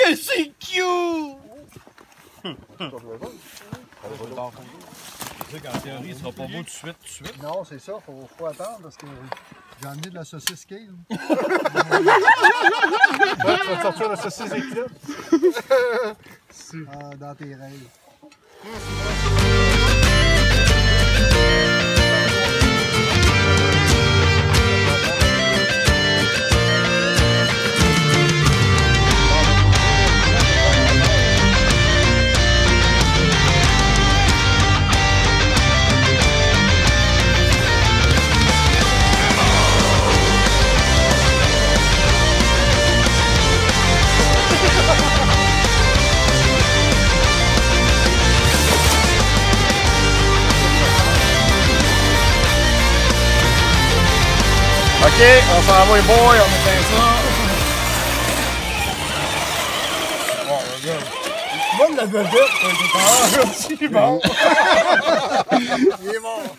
que c'est cute! Tu sais qu'en théorie, il sera pas beau tout de suite. Non, c'est ça, faut attendre parce que j'ai amené de la saucisse Kale. Tu vas te sortir la saucisse éclipse. Dans tes rêves. Ok, on s'en va les boys, on éteint ça. Bon, regarde. Moi, de la vedette, c'est bon. Il est mort.